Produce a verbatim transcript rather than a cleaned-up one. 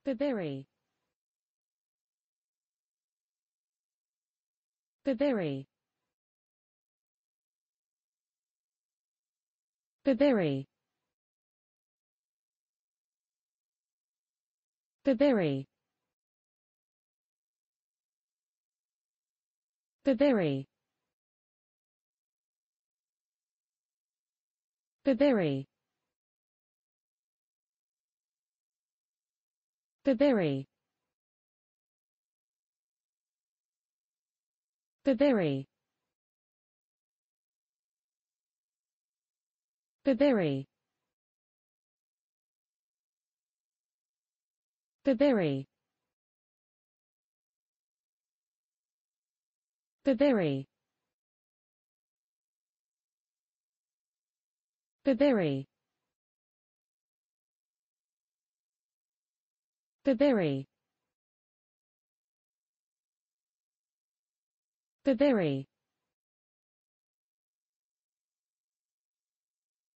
Bibiri. Bibiri. Bibiri. Bibiri. Bibiri. Bibiri. Bibiri. Bibiri. Bibiri. Bibiri. Bibiri. Bibiri. Bibiri. Bibiri.